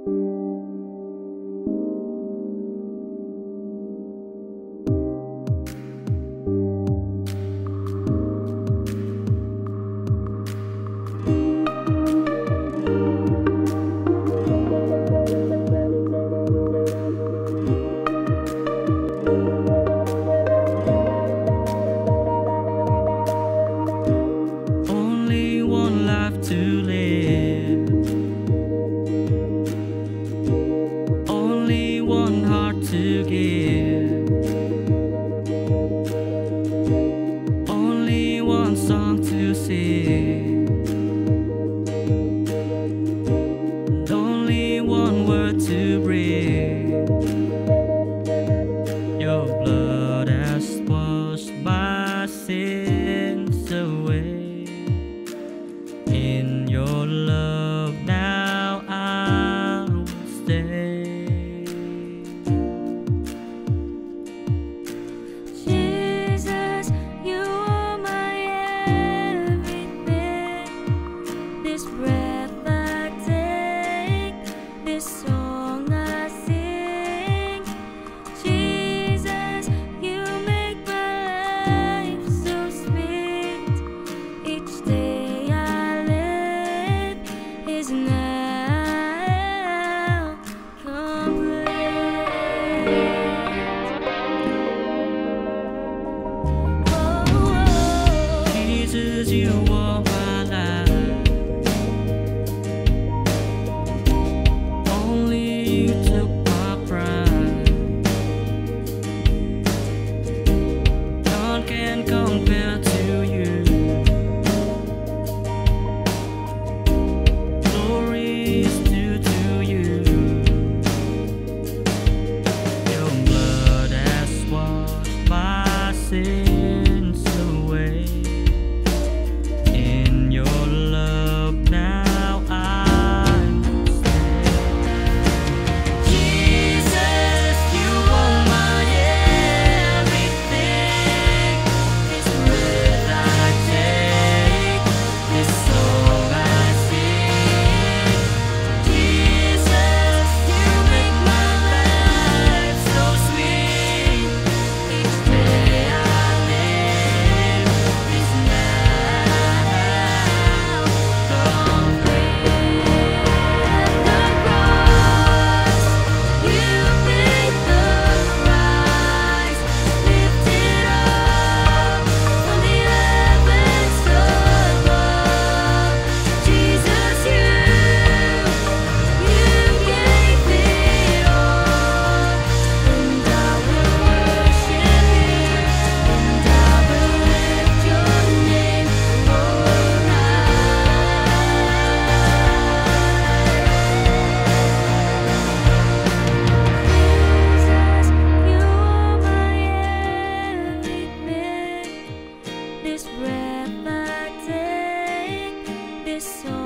Only one life to live, only one heart to give, only one song to sing, and only one word to bring. Your blood has washed my sins away. In your love now I will stay. Jesus, you are my everything. This breath I take, this song I sing. Jesus, you make my life so sweet. Each day is now complete. Jesus, you are my life. Only you took my pride. None can compare to you. Glory is due to you. Your blood has washed my sins away. In your love now I will stay. Jesus, you are my everything. This breath I take, this song I sing. Jesus, you make my life so sweet. Each day I live is now complete. The cross, you paid the price, lifted up from the heavens above. Jesus, you gave it all, and I will worship you, and I will lift your name all Jesus, you are my everything. This breath I take, this song